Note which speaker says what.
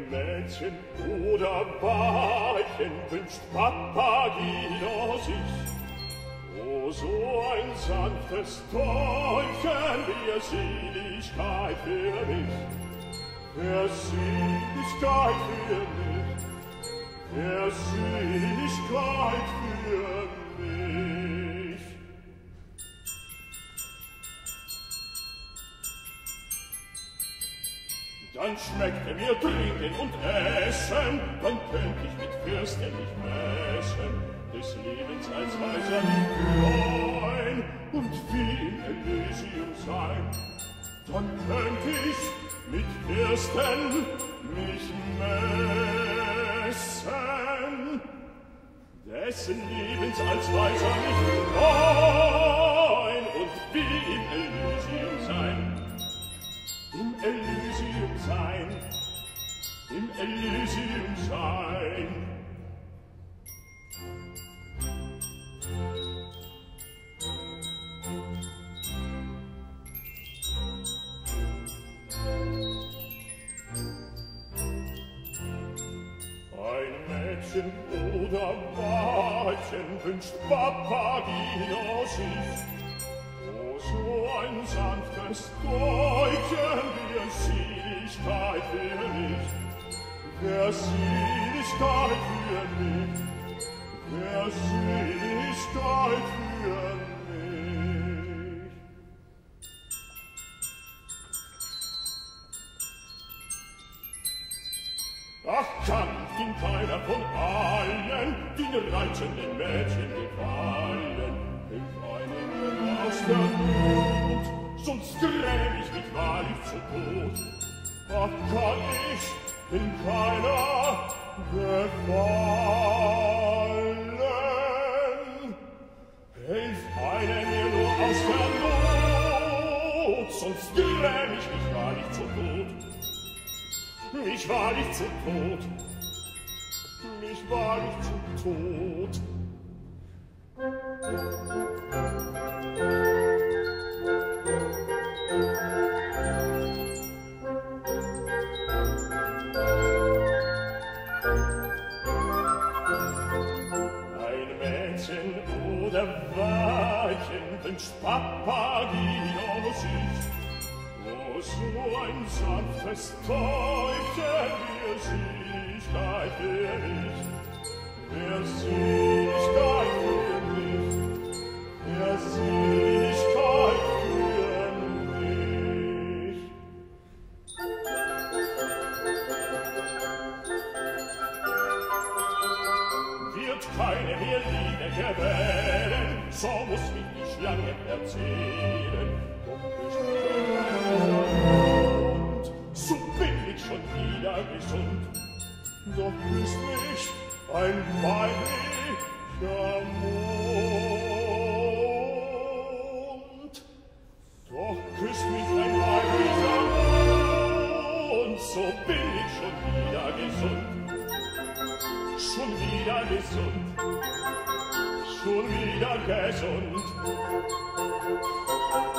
Speaker 1: Mädchen oder Weibchen wünscht Papageno sich. Oh, so ein sanftes Täubchen, wie Seligkeit für mich. Für Seligkeit für mich. Für Seligkeit für mich. Dann schmeckte mir Trinken und Essen, dann könnt ich mit Fürsten nicht messen, des Lebens als Weiser nicht freuen und wie im Elysium sein. Dann könnt ich mit Fürsten mich messen, des Lebens als Weiser nicht freuen und wie im Elysium sein. Im Elysium sein, im Elysium sein. Ein Mädchen oder Weibchen wünscht Papageno sich. Oh, so ein sanftes Täubchen, wie Seligkeit für mich. Für Seligkeit für mich. Für Seligkeit für mich. Ach, kann ihm keiner von allen den reizenden Mädchen gefallen? Hilf einem aus der Not, sonst gräm ich mich wahrlich zu Tod. Ach, kann ich in keiner gefallen? Hilf einem mir nur aus der Not, sonst gräm ich mich wahrlich zu Tod. Mich wahrlich zu Tod, mich wahrlich zu Tod. Ein Mädchen oder Weibchen wünscht Papageno sich. Oh, so ein sanftes Täubchen, wie Seligkeit für mich. Für Seligkeit für mich. Für Seligkeit für mich. Wird keine mehr Liebe gewähren, so muss mich die Schlange erzählen. Und so bin ich schon wieder gesund. Doch küsst mich ein weiblicher Mund. Doch küsst mich ein weiblicher Mund. So bin ich schon wieder gesund. Schon wieder gesund. Schon wieder gesund.